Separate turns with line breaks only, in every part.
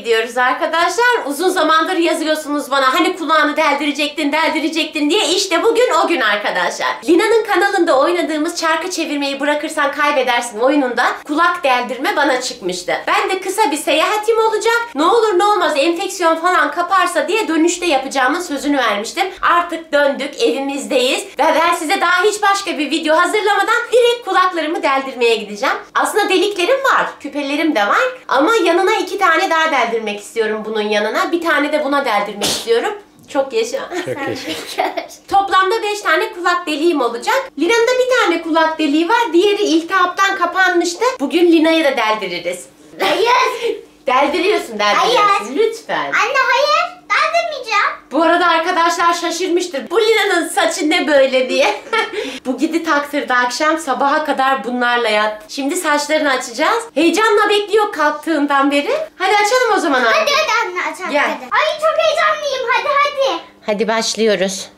gidiyoruz arkadaşlar. Uzun zamandır yazıyorsunuz bana hani kulağını deldirecektin diye. İşte bugün o gün arkadaşlar. Lina'nın kanalında oynadığımız çarkı çevirmeyi bırakırsan kaybedersin oyununda kulak deldirme bana çıkmıştı. Ben de kısa bir seyahatim olacak. Ne olur ne olmaz enfeksiyon falan kaparsa diye dönüşte yapacağımın sözünü vermiştim. Artık döndük, evimizdeyiz ve ben size daha hiç başka bir video hazırlamadan direkt kulaklarımı deldirmeye gideceğim. Aslında deliklerim var, küpelerim de var ama yanına 2 tane daha deldirmek istiyorum bunun yanına. Bir tane de buna deldirmek istiyorum. Çok yaşa.
Çok yaşa.
Toplamda 5 tane kulak deliğim olacak. Lina'nın da bir tane kulak deliği var. Diğeri iltihaptan kapanmıştı. Bugün Lina'yı da deldiririz.
Hayır.
Deldiriyorsun.
Hayır.
Lütfen.
Anne hayır. Deldirmeyeceğim.
Bu arada arkadaşlar şaşırmıştır. Bu Lina'nın saçı ne böyle diye. Bu gidi taktırdı akşam sabaha kadar bunlarla yat. Şimdi saçlarını açacağız. Heyecanla bekliyor kalktığından beri. Hadi açalım o zaman.
Hadi anne açalım.
Gel.
Hadi. Ay çok heyecanlıyım. Hadi.
Hadi başlıyoruz.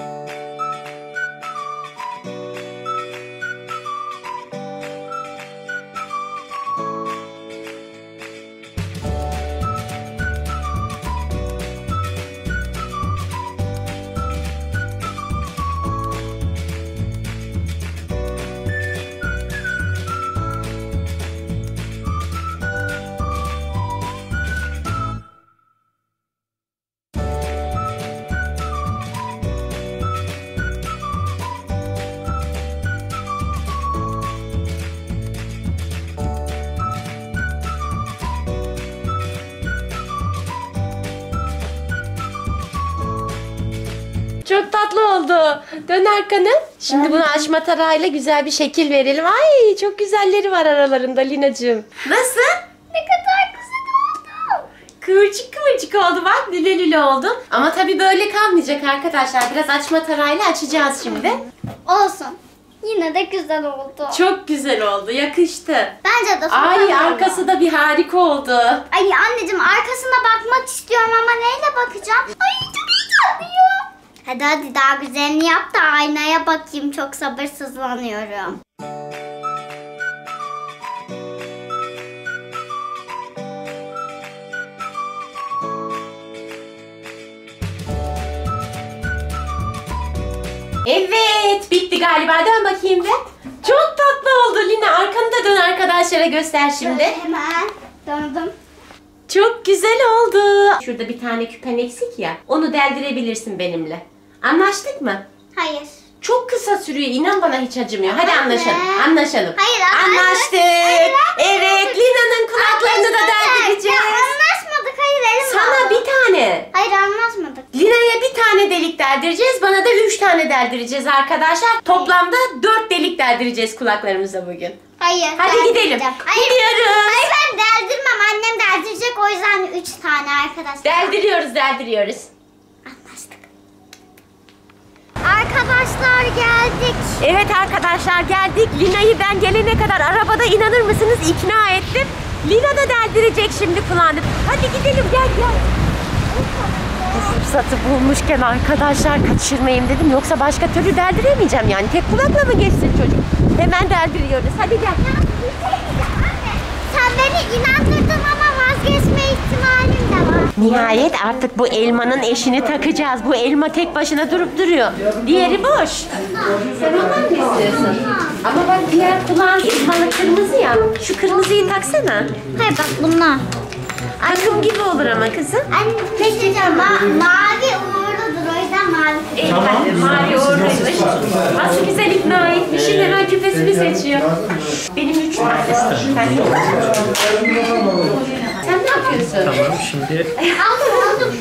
Çok tatlı oldu. Dön arkanı. Şimdi bunu açma tarağıyla güzel bir şekil verelim. Ay çok güzelleri var aralarında Lina'cığım. Nasıl?
Ne kadar güzel oldu.
Kıvırcık kıvırcık oldu bak. Lüle lüle oldu. Ama tabii böyle kalmayacak arkadaşlar. Biraz açma tarağıyla açacağız şimdi.
Olsun. Yine de güzel oldu.
Çok güzel oldu. Yakıştı.
Bence de
Ay
süper oldu.
arkası da bir harika oldu.
Ay anneciğim arkasına bakmak istiyorum ama neyle bakacağım? Ay çok heyecanlıyım. Hadi daha güzelini yap da aynaya bakayım. Çok sabırsızlanıyorum.
Evet bitti galiba. Dön bakayım bir. Çok tatlı oldu Lina. Arkanı da dön arkadaşlara göster şimdi.
Hemen döndüm.
Çok güzel oldu. Şurada bir tane küpen eksik ya. Onu deldirebilirsin benimle. Anlaştık mı?
Hayır.
Çok kısa sürüyor. İnan bana hiç acımıyor. Hadi anlaşalım. Anlaşalım.
Hayır,
Anlaştık. Evet. Lina'nın kulaklarını da deldireceğiz.
Ya anlaşmadık. Hayır elim
Sana
aldı.
bir tane.
Hayır anlaşmadık.
Lina'ya bir tane delik deldireceğiz. Bana da 3 tane deldireceğiz arkadaşlar. Toplamda 4 delik deldireceğiz kulaklarımıza bugün.
Hayır.
Hadi
ben
gidelim.
gideceğim. Hayır,
Gidiyoruz.
hayır ben deldirmem. Annem deldirecek o yüzden 3 tane arkadaşlar.
Deldiriyoruz.
Anlaştık. Arkadaşlar geldik.
Evet arkadaşlar geldik. Lina'yı ben gelene kadar arabada inanır mısınız ikna ettim. Lina da deldirecek şimdi kulağını. Hadi gidelim gel. Bu fırsatı bulmuşken arkadaşlar kaçırmayayım dedim. Yoksa başka türlü deldiremeyeceğim yani. Tek kulakla mı geçsin çocuk? Hemen deldiriyoruz. Hadi gel.
Anne, sen beni inandırdın ama vazgeçme ihtimalim de var.
Nihayet artık bu elmanın eşini takacağız. Bu elma tek başına durup duruyor. Diğeri boş. Sen ondan mı istiyorsun? Ama bak diğer kulağın elmalı kırmızı ya. Şu kırmızıyı taksana.
Hayır bak bunlar.
Takım gibi olur ama kızım.
Anne peki mavi uğurludur o yüzden mavi.
Hadi mavi uğurluymuş. Nasıl güzel ikna etmişim. Hemen küpesini seçiyor. Benim 3 tane. Sen ne yapıyorsun?
Tamam şimdi
Aldım.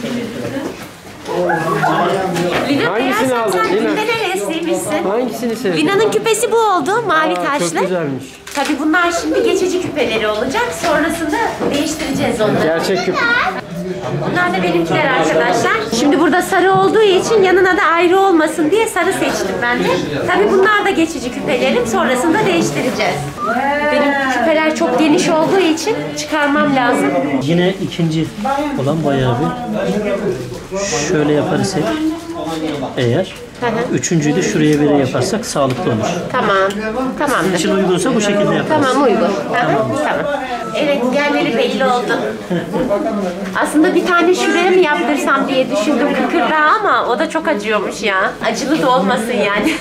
Lina
Hangisini
beyaz
aldın,
sen
Lina?
günden heveslimişsin.
hangisini sevdin?
Lina'nın küpesi bu oldu. Mavi
Aa,
taşlı.
çok güzelmiş.
Tabii bunlar şimdi geçici küpeleri olacak. Sonrasında değiştireceğiz onları.
Gerçek küp.
Bunlar da benimkiler arkadaşlar. Şimdi burada sarı olduğu için yanına da ayrı olmasın diye sarı seçtim ben de. Tabii bunlar da geçici küpelerim. Sonrasında değiştireceğiz. Benim küpeler çok geniş olduğu için çıkarmam lazım.
Yine ikinci olan bayağı bir. Şöyle yaparız hep. Eğer
Hı hı.
üçüncüyü de şuraya böyle yaparsak sağlıklı olur.
Tamam. Tamamdır.
İçin uygunsa bu şekilde yaparız.
Tamam uygun. Tamam. Evet yerleri belli oldu. Aslında bir tane şuraya mı yaptırsam diye düşündüm kıkırdağı ama o da çok acıyormuş ya. Acılı da olmasın yani.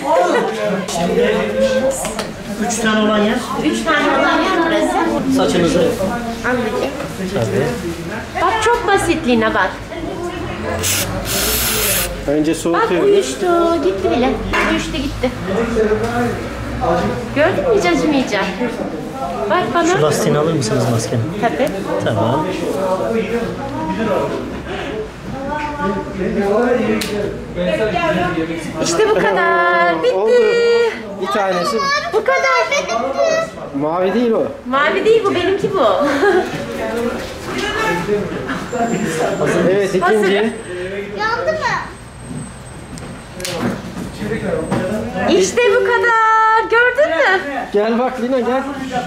3 tane olan yer
3 tane olan yer burası.
saçınızı.
Anladım.
Tabii.
Bak çok basit Lina bak.
Önce
Bak
soğutuyoruz.
uyuştu. Gitti bile. Uyuştu gitti. Gördün mü hiç acımayacak. Bak
Şu
bana.
lastiğini alır mısınız maskenin?
Tabii.
Tamam.
İşte bu kadar. Bitti.
Oldu. Bir tanesi
Bu kadar benim.
mavi değil o.
Mavi değil bu benimki bu.
Evet ikinci.
Yandı mı?
İşte bu kadar. Gördün mü?
Gel bak Lina gel.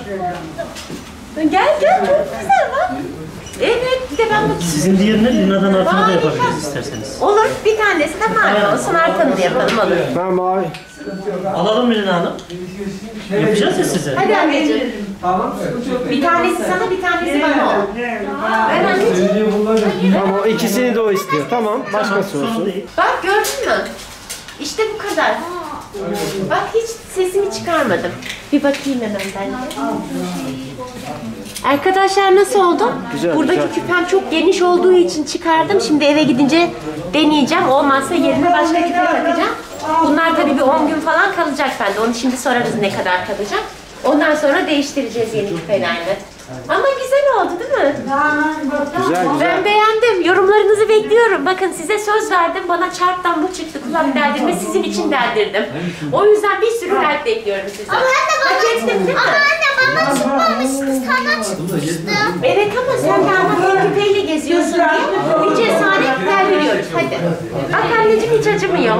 Gel gel çok güzel bak. Evet bir de ben bakayım.
Sizin diğerini Lina'dan arkanı da
Harika.
yapabiliriz isterseniz.
Olur bir tanesi de mavi olsun arkanı da yapalım olur.
Ben mavi.
Alalım mı Lina Hanım? Yapacağız ya size.
Hadi anneciğim. Bir tanesi sana bir tanesi bana ol. Ben anneciğim.
Tamam o ikisini de o istiyor. Tamam başkası
Sorun
olsun.
değil.
Bak gördün mü? İşte bu kadar. Bak hiç sesimi çıkarmadım. Bir bakayım hemen ben de. Arkadaşlar nasıl oldu?
Güzel,
Buradaki
güzel.
küpem çok geniş olduğu için çıkardım. Şimdi eve gidince deneyeceğim. Olmazsa yerine başka küpe takacağım. Bunlar tabii bir 10 gün falan kalacak bende. Onu şimdi sorarız ne kadar kalacak. Ondan sonra değiştireceğiz yeni küpelerle. Ama güzel oldu değil mi?
Güzel güzel.
Ben beğendim. Yorumlarınızı bekliyorum. Bakın size söz verdim. Bana çarptan bu çıktı. Kulak deldirme sizin için deldirdim. O yüzden bir sürü like bekliyorum sizden.
Ama anne
Hak ettim değil mi?
bana çıkmamıştı. Sana çıkmıştı.
Evet ama sen de ama tek küpeyle geziyorsun diye bir cesaret deldiriyoruz. Hadi. Bak anneciğim hiç acımıyor.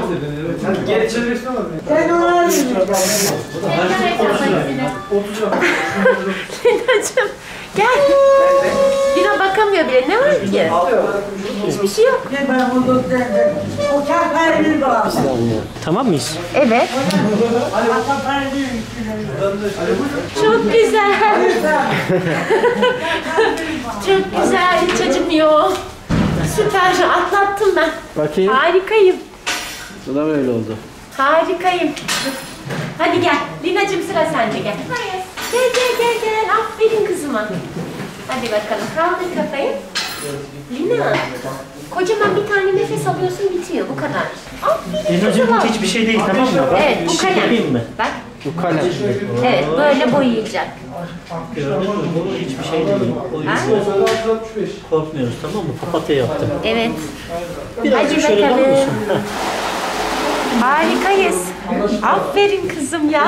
Lina'cığım gel. Lina bakamıyor bile. Ne var ki? Hiçbir şey yok.
Tamam mıyız?
Evet. Çok güzel. Çok güzel. Hiç acımıyor. Süper. Atlattım ben.
Bakayım.
Harikayım.
Bu da böyle oldu.
Harikayım. Hadi gel. Lina'cığım sıra sende gel. Gel gel gel gel. Aferin kızıma. Hadi bakalım. Kaldır kafayı. Lina. Kocaman bir tane nefes alıyorsun bitiyor. Bu kadar. Aferin
Lina'cığım
kızıma.
bu hiçbir şey değil tamam mı? Bak,
Evet bu
bir şey
kalem.
yapayım mı?
Bak.
Bu kalem.
Evet böyle boyayacak.
Gördün mü? Bu hiçbir şey değil. O yüzden korkmuyoruz tamam mı? Papatya yaptım.
Evet.
Birazcık
Hadi
şöyle
bakalım.
alır mısın? Heh.
Harikayız. Aferin kızım ya.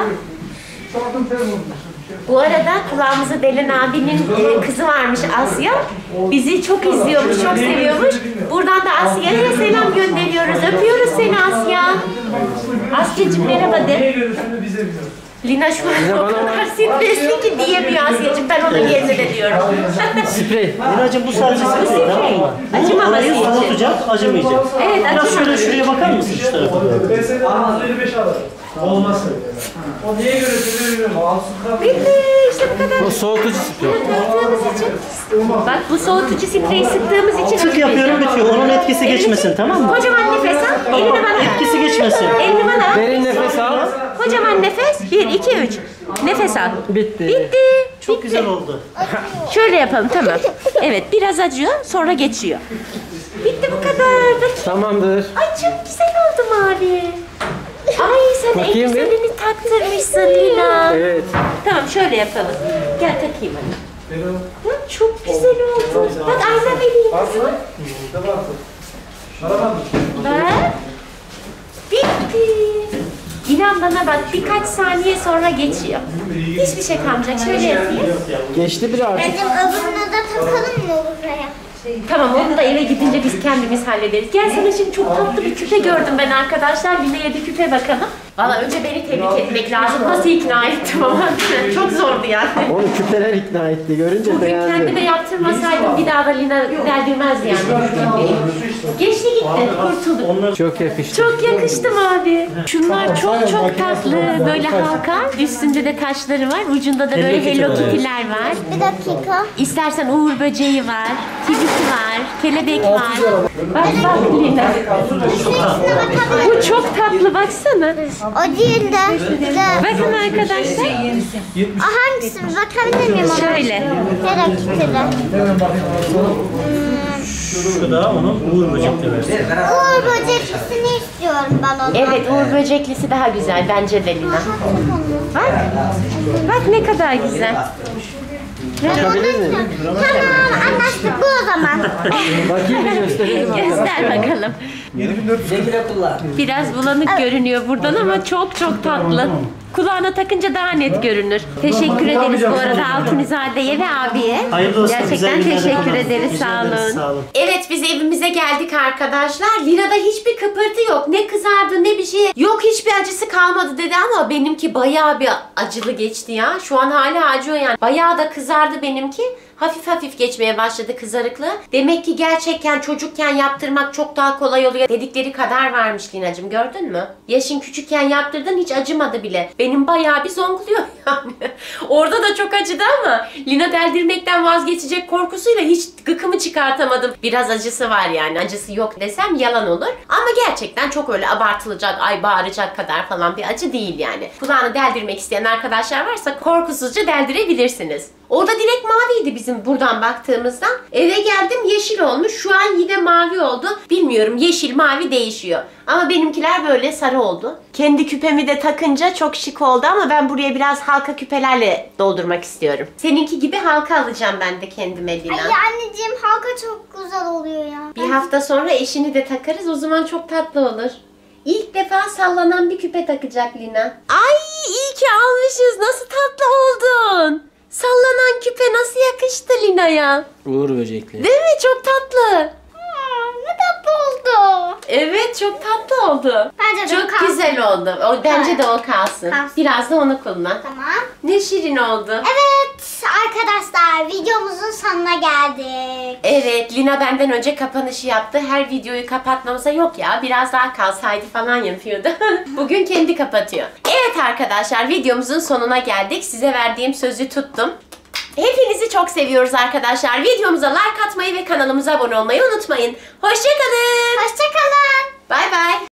Bu arada kulağımızı delen abinin kızı varmış Asya. Bizi çok izliyormuş, çok seviyormuş. Buradan da Asya'ya selam gönderiyoruz. Öpüyoruz seni Asya. Asya'cığım merhaba de. Lina şu an o kadar stresli ki diyemiyor Asya'cığım. Ben onun yerine de diyorum.
Sprey.
Lina'cığım bu sadece sprey tamam mı? Bu
Acımaması
arayı
için.
soğutacak, acımayacak.
Evet,
Biraz
acımaması
şöyle şuraya bakar mısın şu tarafa doğru?
Mesela 55 alır. Olmaz. O niye göre söylüyorum? Alsın.
Bitti işte bu kadar.
O soğutucu sprey.
Taktığımız için. Bak bu soğutucu spreyi sıktığımız için
Sık yapıyorum bitiyor. Onun etkisi geçmesin tamam mı?
Kocaman nefes al. Elini bana ver.
Etkisi geçmesin.
Elini bana ver.
Derin nefes al.
Kocaman nefes. 1, 2, 3. Nefes al.
Bitti.
Bitti.
Çok güzel oldu.
Şöyle yapalım tamam. Evet biraz acıyor sonra geçiyor. Bitti bu kadar. Bakayım.
Tamamdır.
Ay çok güzel oldu mavi. Ay sen en
Bakayım bir.
güzelini taktırmışsın Lina.
Evet.
Tamam şöyle yapalım. Gel takayım hadi. Bak çok güzel oldu. Bak ayna vereyim kızıma. Bak. Bitti. İnan bana bak birkaç saniye sonra geçiyor. Hiçbir şey kalmayacak. Şöyle yapayım.
Geçti birazcık.
Bizim öbürünü de takalım mı buraya?
Tamam onu da eve gidince biz kendimiz hallederiz. Gel sana şimdi çok tatlı bir küpe gördüm ben arkadaşlar. Lina'ya bir küpe bakalım. Valla önce beni tebrik etmek lazım. Nasıl ikna ettim ama çok zordu yani.
Onu küpeler ikna etti. Görünce
Bugün
beğendi.
kendime yaptırmasaydım bir daha da Lina deldirmezdi yani. Geçti gitti, kurtulduk.
Çok yakıştı.
Çok yakıştı abi. Şunlar çok çok tatlı. Böyle halka. Üstünde de taşları var. Ucunda da böyle Hello Kitty'ler var.
Bir dakika.
İstersen uğur böceği var. Kibisi var. Kelebek var. Bak bak Lina. Bu çok tatlı baksana.
O değil de.
Bakın arkadaşlar.
Hangisi? Bakabilir miyim ona?
Şöyle.
Hello Kitty'de.
Şu da onun uğur böcekleri.
Uğur böceklisini istiyorum ben onu.
Evet uğur böceklisi daha güzel bence de Lina. Bak. Bak ne kadar güzel.
Bakabilir miyim?
Tamam anlaştık bu o zaman.
Bakayım bir gösterelim.
Göster bakalım. Biraz bulanık görünüyor buradan ama çok çok tatlı. Kulağına takınca daha net görünür. Teşekkür ederiz bu arada Altunizade'ye ve abiye.
Hayırlı olsun,
Gerçekten
güzel günler
teşekkür
efendim.
ederiz.
Teşekkür
Sağ
ederiz,
olun.
sağ olun.
Evet biz evimize geldik arkadaşlar. Lina'da hiçbir kıpırtı yok. Ne kızardı ne bir şey. Yok hiçbir acısı kalmadı dedi ama benimki bayağı bir acılı geçti ya. Şu an hala acıyor yani. Bayağı da kızardı benimki. Hafif hafif geçmeye başladı kızarıklığı. Demek ki gerçekten çocukken yaptırmak çok daha kolay oluyor. Dedikleri kadar varmış Lina'cığım, gördün mü? Yaşın küçükken yaptırdın hiç acımadı bile. Benim bayağı bir zonkluyor yani. Orada da çok acıdı ama Lina deldirmekten vazgeçecek korkusuyla hiç gıkımı çıkartamadım. Biraz acısı var yani. Acısı yok desem yalan olur. Ama gerçekten çok öyle abartılacak, ay bağıracak kadar falan bir acı değil yani. Kulağını deldirmek isteyen arkadaşlar varsa korkusuzca deldirebilirsiniz. Orada direkt maviydi bizim buradan baktığımızda. Eve geldim yeşil olmuş. Şu an yine mavi oldu. Bilmiyorum, yeşil mavi değişiyor. Ama benimkiler böyle sarı oldu. Kendi küpemi de takınca çok şık oldu ama ben buraya biraz halka küpelerle doldurmak istiyorum. Seninki gibi halka alacağım ben de kendime Lina.
Ay anneciğim halka çok güzel oluyor ya.
Bir hafta sonra eşini de takarız. O zaman çok tatlı olur. İlk defa sallanan bir küpe takacak Lina. Ay iyi ki almışız. Nasıl tatlı oldun. Sallanan küpe nasıl yakıştı Lina'ya?
Uğur böcekleri.
Değil mi? Çok tatlı.
Ne tatlı oldu.
Evet çok tatlı oldu.
Bence de o
Çok
kalsın.
güzel oldu. Bence de o kalsın.
Kalsın.
Biraz da onu kullan.
Tamam.
Ne şirin oldu.
Evet arkadaşlar videomuzun sonuna geldik.
Evet, Lina benden önce kapanışı yaptı. Her videoyu kapatmamıza yok ya, biraz daha kalsaydı falan yapıyordu. Bugün kendi kapatıyor. Evet arkadaşlar, videomuzun sonuna geldik. Size verdiğim sözü tuttum. Hepinizi çok seviyoruz arkadaşlar. Videomuza like atmayı ve kanalımıza abone olmayı unutmayın. Hoşça kalın.
Hoşçakalın.
Bay bay.